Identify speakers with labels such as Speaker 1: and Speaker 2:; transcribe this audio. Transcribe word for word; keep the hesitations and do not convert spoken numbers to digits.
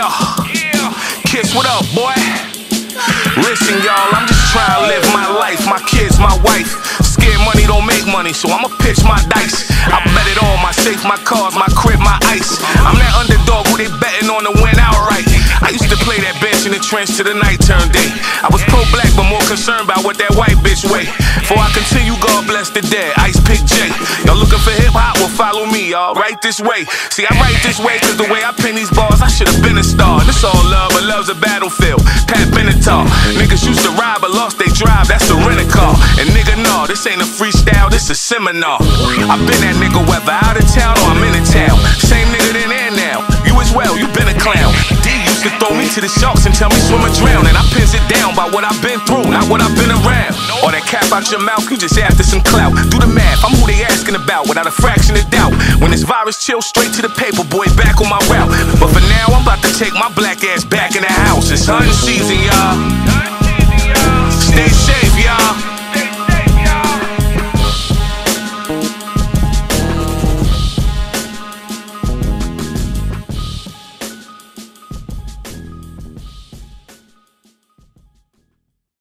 Speaker 1: Yeah, yeah. Kiss, what up, boy? Listen, y'all, I'm just trying to live my life, my kids, my wife. Scared money don't make money, so I'ma pitch my dice. I bet it all, my safe, my cars, my crib, my ice. I'm that underdog who they betting on to win outright. I used to play that bench in the trench till the night turned day. I was pro-black, but more concerned about what that white bitch weigh. Before I continue, God bless the dead, Ice Pick J. Y'all looking for hip-hop? Well, follow me, y'all, right this way. See, I write this way cause the way I pen these bars, I should've been a star. This all love, but love's a battlefield. Pat Benatar. Niggas used to ride but lost they drive, that's the rent-a-car. And nigga, no, this ain't a freestyle, this a seminar. I been that nigga whether out of town or I'm in a town. Same nigga then and now, you as well, you been a clown. D used to throw me to the sharks and tell me swim or drown. And I pins it down by what I've been through, not what I've been around. Or that cap out your mouth, you just after some clout. Do the math, I'm who they asking about without a fraction of doubt. When this virus chill, straight to the paper, boy, back on my route. But for now, I'm about to take my black ass back in the house. It's hunting season, y'all.